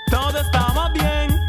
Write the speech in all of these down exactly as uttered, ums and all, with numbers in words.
todo estaba bien,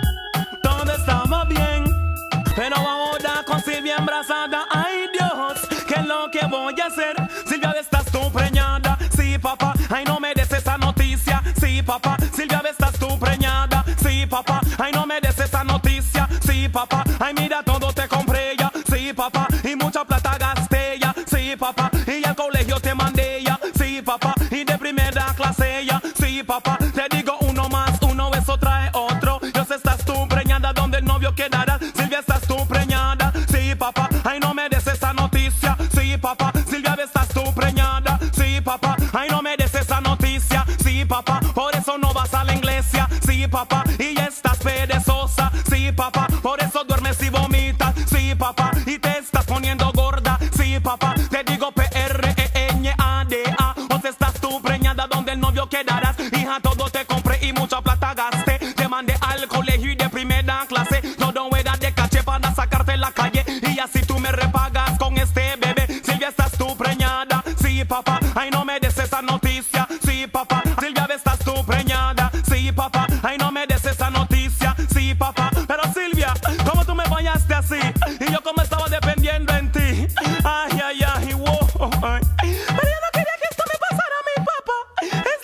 todo estaba bien. Pero ahora con Silvia embarazada, ay Dios, ¿qué es lo que voy a hacer? Silvia, ¿estás tú preñada? Sí, papá, ay no me des esa noticia. Sí, papá, Silvia, ¿estás tú preñada? Sí, papá, ay no me des esa noticia. Sí, papá, ay mira todo te compré ya. Sí, papá, y mucha plata gasté ya. Sí, papá, y al colegio te mandé ya. Sí, papá, y de primera clase ya. Sí, papá, te digo uno más uno, eso trae otro. Yo sé, estás tú preñada, donde el novio quedará. Silvia, ¿estás tú preñada? Sí, papá, ay no me des esa noticia. Sí, papá, Silvia, ¿estás tú preñada? Sí, papá, ay no me des esa noticia. Sí, papá, por eso no vas a la iglesia. Sí, papá, y ya estás perezosa. Sí, papá, por eso duermes y vomitas. Sí, papá, y te estás poniendo gorda. Sí, papá, te digo P R E Ñ A D A. O sea, estás tú preñada, donde el novio quedarás. Hija, todo te compré y mucha plata gasté. Te mandé al colegio y de primera clase. Todo era de caché para sacarte en la calle. Y así tú me repagas con este bebé. Silvia, ¿estás tú preñada? Sí, papá, ay no me des esa noticia. Sí, papá, Silvia, ¿estás tú preñada? Sí, papá, ay no me des esa noticia. Sí, papá, pero Silvia, ¿cómo tú me fallaste así? Y yo como estaba dependiendo en ti. Ay, ay, ay, wow, ay. Pero yo no quería que esto me pasara a mi papá. Es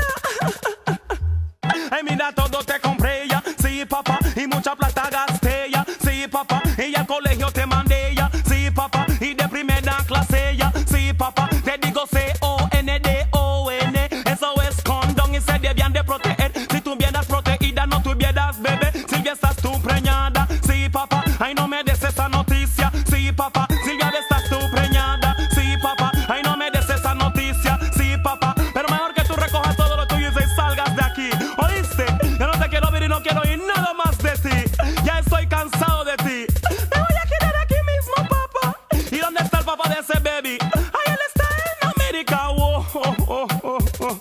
la verdad. Ay, mira, todo te compré ya. Sí, papá, y mucha plata gasté ya. Sí, papá, y al colegio te mandé ya. Sí, papá, y de primera clase ya. Sí, papá, te digo C O N D O N. Eso es condón y se debían de proteger. Si tuvieras proteída, no tuvieras bebé. Silvia, ¿estás tú preñada? Sí, papá, ay no me des esa noticia. Sí, papá, Silvia, ¿estás tú preñada? Sí, papá, ay no me des esa noticia. Sí, papá, pero mejor que tú recojas todo lo tuyo y salgas de aquí. ¿Oíste? Yo no te quiero ver y no quiero oír nada más de ti. Ya estoy cansado de ti. Me voy a quedar aquí mismo, papá. ¿Y dónde está el papá de ese baby? Ay, él está en América. Oh, oh, oh, oh, oh.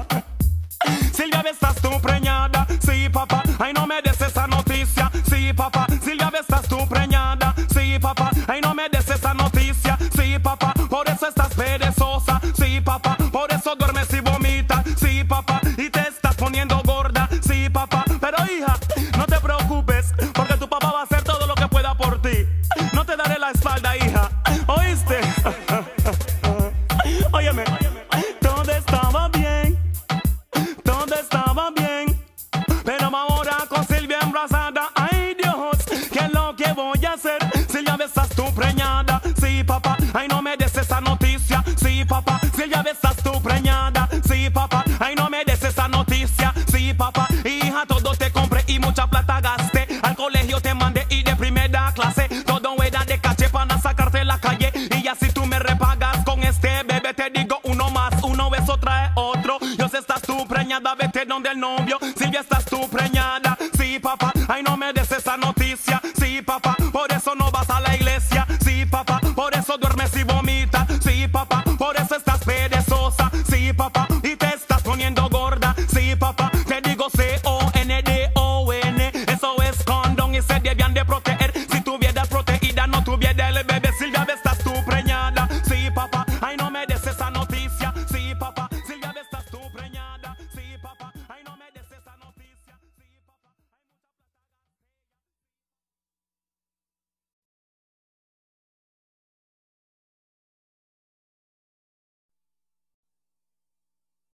Silvia, ¿estás tú preñada? Sí, papá, ay no me des esa noticia. Sí, papá, Silvia, ¿estás tú preñada? Sí, papá, ay no me des esa noticia. Sí, papá, por eso estás perezosa. Sí, papá, por eso duermes y vomitas. Sí, papá, y te estás poniendo gorda. Sí, papá, pero hija, no te preocupes, porque tu papá va a hacer todo lo que pueda por ti. No te daré la espalda, hija. ¿Oíste? Óyeme, todo estaba bien, todo estaba bien. Pero ahora con Silvia embarazada, ay Dios, ¿qué es lo que voy a hacer? Silvia, ¿estás tú preñada? Sí, papá, ay no me des esa noticia. Sí, papá, Silvia, ¿estás tú preñada? Sí, papá, ay no me des esa noticia. Sí, papá, hija, todo te compré y mucha plata gasté. Al colegio te mandé y de primera clase. Todo era de caché para sacarte en la calle. Y así tú me repagas con este bebé. Te digo uno más uno, eso trae otro. Yo sé, estás tú preñada, vete donde el novio. Silvia, ¿estás tú preñada?